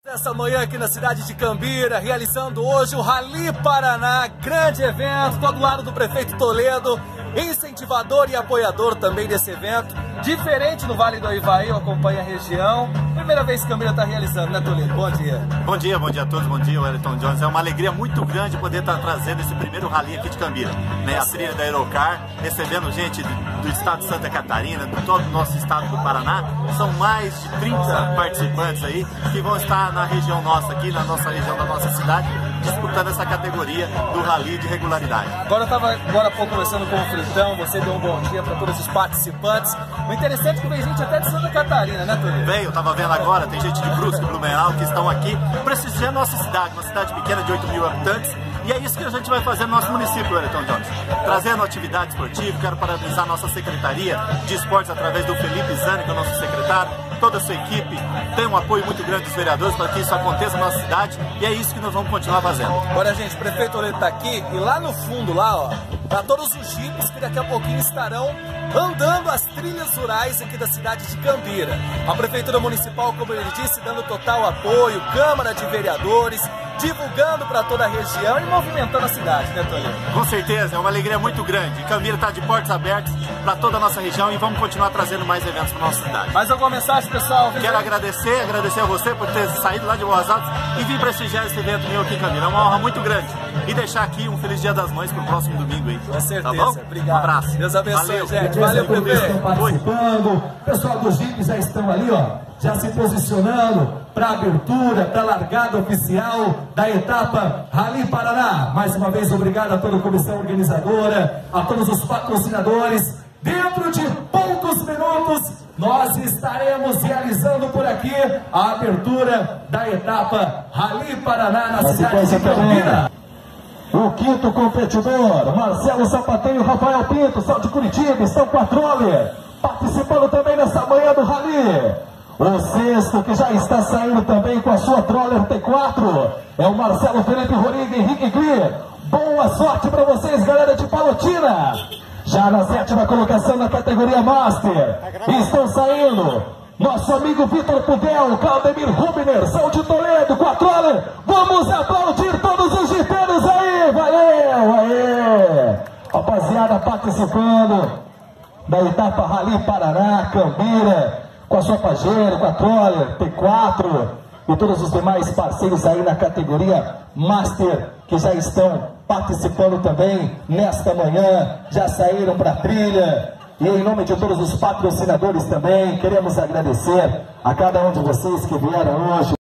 Essa manhã aqui na cidade de Cambira, realizando hoje o Rally Paraná, grande evento, todo lado do prefeito Toledo, incentivador e apoiador também desse evento, diferente no Vale do Ivaí, eu acompanho a região, primeira vez que Cambira está realizando, né, Toledo? Bom dia. Bom dia a todos, bom dia, Wellington Jones. É uma alegria muito grande poder estar trazendo esse primeiro Rally aqui de Cambira, né? A trilha da Aerocar, recebendo gente do estado de Santa Catarina, de todo o nosso estado do Paraná. São mais de 30 participantes aí que vão estar na região nossa aqui, na nossa região da nossa cidade, disputando essa categoria do Rally de regularidade. Agora eu estava agora há pouco conversando com o Fritão, você deu um bom dia para todos os participantes. O interessante é que vem gente até de Santa Catarina, né, Toledo? Veio, eu estava vendo agora, tem gente de Brusque, Blumenau, que estão aqui prestigiando a nossa cidade, uma cidade pequena de 8 mil habitantes. E é isso que a gente vai fazer no nosso município, Wellington Jones. Trazendo atividade esportiva, quero parabenizar a nossa Secretaria de Esportes através do Felipe Zani, que é o nosso secretário, toda a sua equipe, tem um apoio muito grande dos vereadores para que isso aconteça na nossa cidade, e é isso que nós vamos continuar fazendo. Olha, gente, o prefeito Toledo está aqui, e lá no fundo, lá, ó, para todos os jipes que daqui a pouquinho estarão andando as trilhas rurais aqui da cidade de Cambira. A Prefeitura Municipal, como ele disse, dando total apoio, Câmara de Vereadores, divulgando para toda a região e movimentando a cidade, né, Toledo? Com certeza, é uma alegria muito grande. Cambira está de portas abertas para toda a nossa região e vamos continuar trazendo mais eventos para nossa cidade. Mais alguma mensagem, pessoal? Quero agradecer a você por ter saído lá de Boas Artes e vir prestigiar esse evento meu aqui em Cambira. É uma honra muito grande. E deixar aqui um Feliz Dia das Mães para o próximo domingo aí. Com certeza, tá bom? Obrigado. Um abraço. Deus abençoe, valeu, gente. Valeu, prefeito. Estão participando. O pessoal dos jipes já estão ali, ó, já se posicionando para a abertura, para a largada oficial da etapa Rally Paraná. Mais uma vez, obrigado a toda a comissão organizadora, a todos os patrocinadores. Dentro de poucos minutos, nós estaremos realizando por aqui a abertura da etapa Rally Paraná na cidade de Cambira. O quinto competidor, Marcelo Sapateiro, Rafael Pinto, são de Curitiba, estão com a trole, participando também nessa manhã do Rally. O sexto, que já está saindo também com a sua Troller T4, é o Marcelo Felipe Roriga e Henrique Gli. Boa sorte para vocês, galera de Palotina. Já na sétima colocação na categoria Master, estão saindo nosso amigo Vitor Pudel, Claudemir Rubner, são de Toledo com a Troller. Vamos aplaudir todos os jipeiros aí, valeu, aê! Rapaziada participando da etapa Rally Paraná, Cambira, com a sua Pajero, com a Troller, T4 e todos os demais parceiros aí na categoria Master, que já estão participando também nesta manhã, já saíram para a trilha. E em nome de todos os patrocinadores também, queremos agradecer a cada um de vocês que vieram hoje.